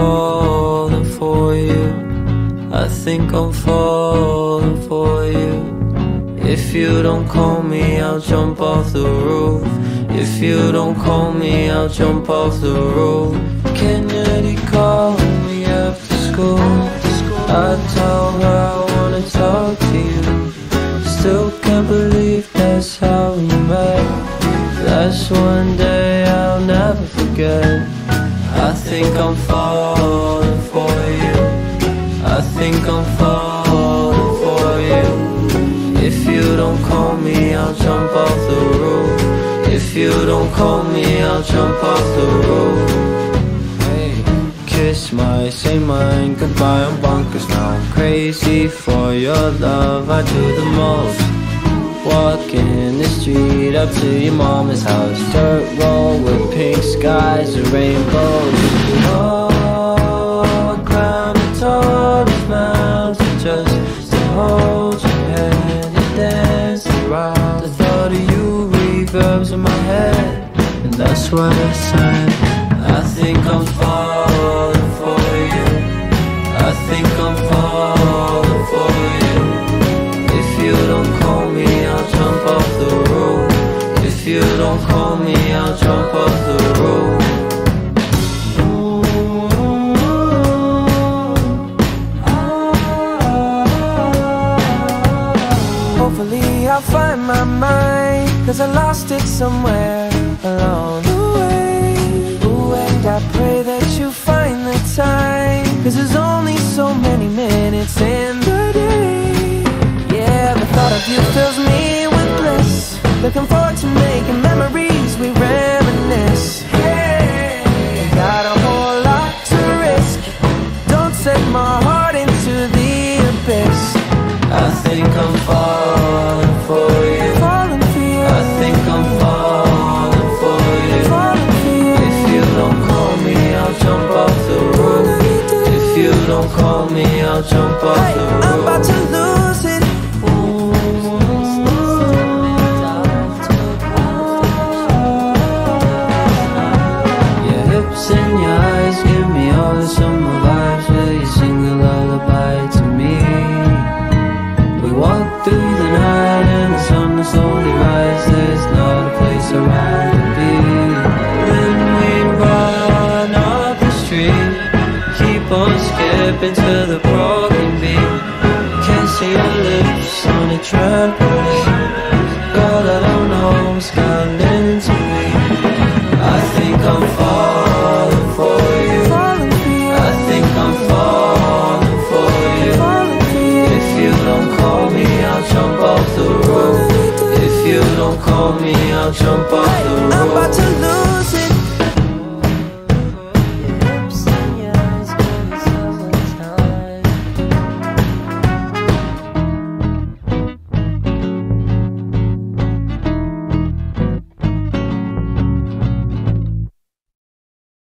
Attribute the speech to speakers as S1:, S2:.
S1: falling for you. I think I'm falling for you. If you don't call me, I'll jump off the roof. If you don't call me, I'll jump off the roof. Kennedy called me after school. I tell her I wanna talk to you. Still can't believe that's how we met. That's one day I'll never forget. I think I'm falling for you. I think I'm falling for you. If you don't call me, I'll jump off the roof. If you don't call me, I'll jump off the roof. Hey. Kiss my, say mine, goodbye, I'm bonkers now. I'm crazy for your love, I do the most. Walking the street up to your mama's house. Dirt road with pink skies and rainbows. Oh, I climbed the tallest mountain just to hold your hand and dance around. The thought of you reverbs in my head, and that's why I said I think I'm falling for you. I think I'm falling for you. If you don't call me, I'll jump off the roof. If you don't call me, I'll jump off the roof.
S2: Hopefully I'll find my mind, 'cause I lost it somewhere along the way. Ooh, and I pray that you find the time, 'cause there's only so many minutes in the day. Yeah, the thought of you fills me with bliss. Looking forward to making memories, we reminisce. Yeah, got a whole lot to risk. Don't set my heart into the abyss.
S1: I think I'm falling for you.
S2: Falling for you.
S1: I think I'm falling for you.
S2: Falling for you.
S1: If you don't call me, I'll jump off the roof. If you don't call me, I'll jump off the roof.
S2: I'm about to lose it.
S1: Your hips and your eyes give me all the summer vibes. Will you sing a lullaby to me? We walk through the night and the sun will slowly rise. There's not a place I'd rather be. When we run up the street, keep on skipping to the broken beat. Can't see your lips on a trampoline. Girl, I don't know what's coming to me. I think I'm falling for you. I think I'm falling for you. If you don't call me, I'll jump off the roof. If you don't call me, I'll jump off the roof.